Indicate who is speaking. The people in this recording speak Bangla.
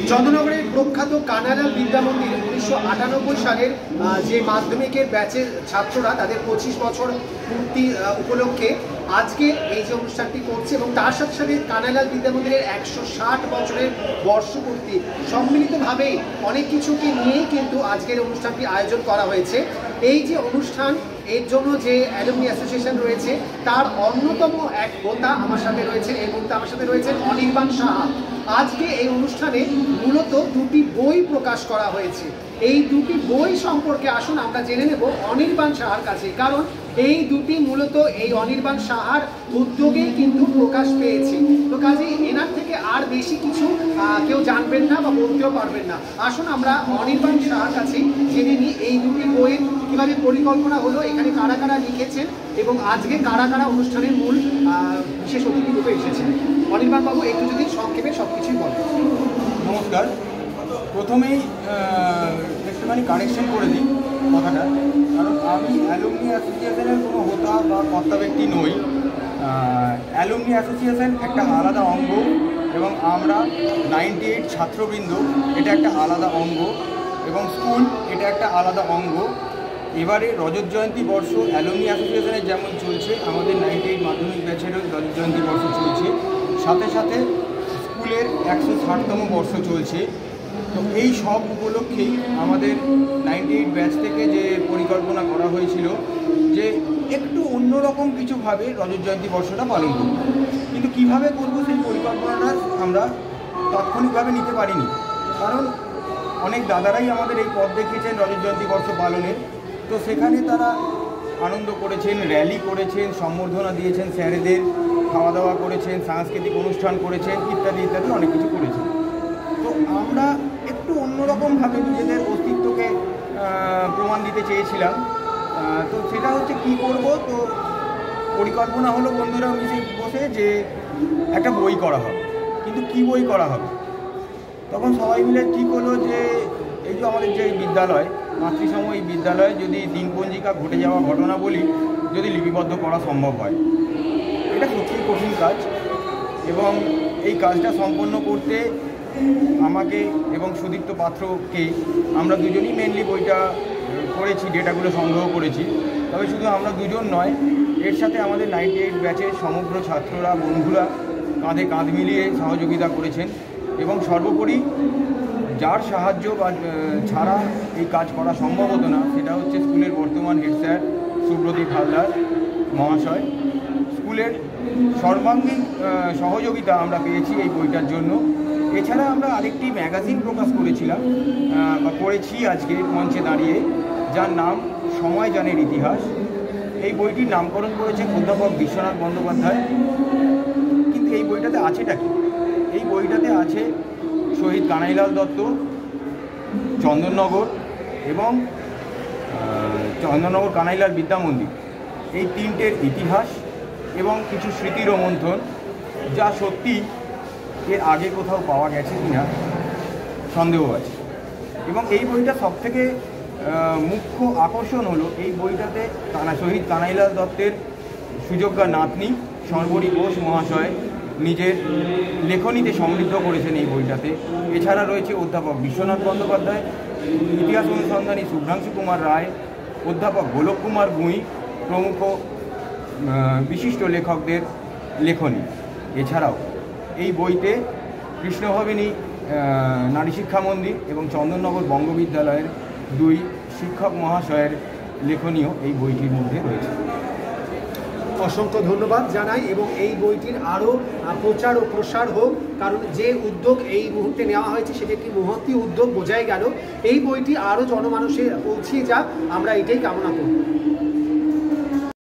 Speaker 1: চন্দ্রনগরের প্রখ্যাত কানাইলাল বিদ্যা মন্দির 1998 সালের যে মাধ্যমিকের ব্যাচের ছাত্ররা তাদের 25 বছর পূর্তি উপলক্ষে আজকে এই যে অনুষ্ঠানটি করছে এবং তার সাথে সাথে কানাইলাল বিদ্যা মন্দিরের 160 বছরের বর্ষপূর্তি সম্মিলিতভাবে অনেক কিছুকে নিয়েই কিন্তু আজকের অনুষ্ঠানটি আয়োজন করা হয়েছে। এই যে অনুষ্ঠান এর জন্য যে অ্যালুমনি অ্যাসোসিয়েশন রয়েছে তার অন্যতম এক হোতা আমার সাথে রয়েছেন। এই মুহূর্তে আমার সাথে রয়েছেন অনির্বাণ সাহা। আজকে এই অনুষ্ঠানে মূলত দুটি বই প্রকাশ করা হয়েছে। এই দুটি বই সম্পর্কে আসুন আমরা জেনে নেব অনির্বাণ সাহার কাছে, কারণ এই দুটি মূলত এই অনির্বাণ সাহার উদ্যোগেই কিন্তু প্রকাশ পেয়েছে। তো কাজেই এনার থেকে আর বেশি কিছু কেউ জানবেন না বা বলতেও পারবেন না। আসুন আমরা অনির্বাণ সাহার কাছে জেনে নিই এই দুটি বইয়ের কীভাবে পরিকল্পনা হলো, এখানে কারা কারা লিখেছেন এবং আজকে কারা কারা অনুষ্ঠানের মূল বিশেষ অতিথি রূপে এসেছেন। অনির্বাণ বাবু একটু যদি সংক্ষেপে সব কিছুই বলেন।
Speaker 2: নমস্কার। প্রথমেই একটুখানি কারেকশন করে দিই কথাটা, কারণ আমি অ্যালুমনি অ্যাসোসিয়েশনের কোনো হোতা বা কর্তা ব্যক্তি নই। অ্যালুমনি অ্যাসোসিয়েশন একটা আলাদা অঙ্গ এবং আমরা 98 ছাত্রবৃন্দ এটা একটা আলাদা অঙ্গ এবং স্কুল এটা একটা আলাদা অঙ্গ। এবারে রজত জয়ন্তী বর্ষ অ্যালুমনি অ্যাসোসিয়েশনের যেমন চলছে, আমাদের 98 মাধ্যমিক ব্যাচেরও রজত জয়ন্তী বর্ষ চলছে, সাথে সাথে স্কুলের 160তম বর্ষ চলছে। তো এই সব উপলক্ষেই আমাদের 98 ব্যাচ থেকে যে পরিকল্পনা করা হয়েছিল যে একটু অন্যরকম কিছুভাবে রজত জয়ন্তী বর্ষটা পালন করব, কিন্তু কীভাবে করব সেই পরিকল্পনাটা আমরা তাৎক্ষণিকভাবে নিতে পারিনি, কারণ অনেক দাদারাই আমাদের এই পথ দেখিয়েছেন রজত জয়ন্তী বর্ষ পালনের। তো সেখানে তারা আনন্দ করেছেন, র্যালি করেছেন, সম্বর্ধনা দিয়েছেন স্যারেদের, খাওয়া দাওয়া করেছেন, সাংস্কৃতিক অনুষ্ঠান করেছেন, ইত্যাদি ইত্যাদি অনেক কিছু করেছেন। তো আমরা একটু অন্যরকমভাবে নিজেদের অস্তিত্বকে প্রমাণ দিতে চেয়েছিলাম। তো সেটা হচ্ছে কী করব, তো পরিকল্পনা হলো বন্ধুরা মিশে বসে যে একটা বই করা হবে, কিন্তু কী বই করা হবে। তখন সবাই মিলে ঠিক হলো যে এই যে আমাদের যে বিদ্যালয় মাতৃসম এই বিদ্যালয়ে যদি দিনপঞ্জিকা ঘটে যাওয়া ঘটনাবলী যদি লিপিবদ্ধ করা সম্ভব হয়, এটা সত্যিই কঠিন কাজ এবং এই কাজটা সম্পন্ন করতে আমাকে এবং সুদীপ্ত পাত্রকে আমরা দুজনই মেনলি বইটা করেছি, ডেটাগুলো সংগ্রহ করেছি। তবে শুধু আমরা দুজন নয়, এর সাথে আমাদের 98 ব্যাচের সমগ্র ছাত্ররা বন্ধুরা কাঁধে কাঁধ মিলিয়ে সহযোগিতা করেছেন এবং সর্বোপরি যার সাহায্য বা ছাড়া এই কাজ করা সম্ভব হতো না সেটা হচ্ছে স্কুলের বর্তমান হেড স্যার সুব্রদীপ হালদার মহাশয়। স্কুলের সর্বাঙ্গীন সহযোগিতা আমরা পেয়েছি এই বইটার জন্য। এছাড়া আমরা আরেকটি ম্যাগাজিন প্রকাশ করেছিলাম বা করেছি আজকে মঞ্চে দাঁড়িয়ে, যার নাম সময় জানের ইতিহাস। এই বইটির নামকরণ করেছেন অধ্যাপক বিশ্বনাথ বন্দ্যোপাধ্যায়। কিন্তু এই বইটাতে আছেটা কি? এই বইটাতে আছে শহীদ কানাইলাল দত্ত, চন্দননগর এবং চন্দননগর কানাইলাল বিদ্যা মন্দির, এই তিনটের ইতিহাস এবং কিছু স্মৃতি রোমন্থন, যা সত্যি এর আগে কোথাও পাওয়া গেছে কিনা সন্দেহ আছে। এবং এই বইটা সবথেকে মুখ্য আকর্ষণ হলো এই বইটাতে শহীদ কানাইলাল দত্তের সুযোগ্যা নাতনি সর্বরী ঘোষ মহাশয় নিজের লেখনীতে সমৃদ্ধ করেছেন এই বইটাতে। এছাড়া রয়েছে অধ্যাপক বিশ্বনাথ বন্দ্যোপাধ্যায়, ইতিহাস অনুসন্ধানী শুভ্রাংশু কুমার রায়, অধ্যাপক গোলক কুমার ভূঁই প্রমুখ বিশিষ্ট লেখকদের লেখনী। এছাড়াও এই বইতে কৃষ্ণভবিনী নারী শিক্ষা মন্দির এবং চন্দননগর বঙ্গবিদ্যালয়ের 2 শিক্ষক মহাশয়ের লেখনীও এই বইটির মধ্যে রয়েছে।
Speaker 1: অসংখ্য ধন্যবাদ জানাই এবং এই বইটির আরও প্রচার ও প্রসার হোক, কারণ যে উদ্যোগ এই মুহূর্তে নেওয়া হয়েছে সেটি একটি মহৎ উদ্যোগ বোঝাই গেল। এই বইটি আরও জনমানুষে পৌঁছিয়ে যাক, আমরা এটাই কামনা করব।